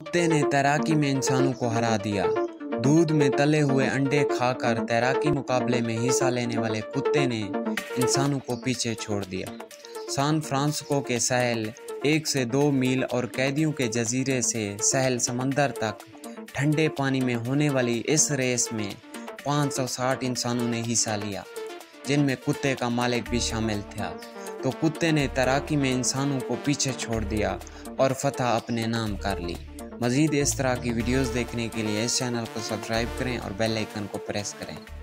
कुत्ते ने तैराकी में इंसानों को हरा दिया। दूध में तले हुए अंडे खाकर तैराकी मुकाबले में हिस्सा लेने वाले कुत्ते ने इंसानों को पीछे छोड़ दिया। सान फ्रांसिस्को के सहल 1 से 2 मील और कैदियों के जजीरे से सहल समंदर तक ठंडे पानी में होने वाली इस रेस में 560 इंसानों ने हिस्सा लिया, जिनमें कुत्ते का मालिक भी शामिल था। तो कुत्ते ने तैराकी में इंसानों को पीछे छोड़ दिया और फतह अपने नाम कर ली। मज़ीद इस तरह की वीडियोस देखने के लिए इस चैनल को सब्सक्राइब करें और बेल आइकन को प्रेस करें।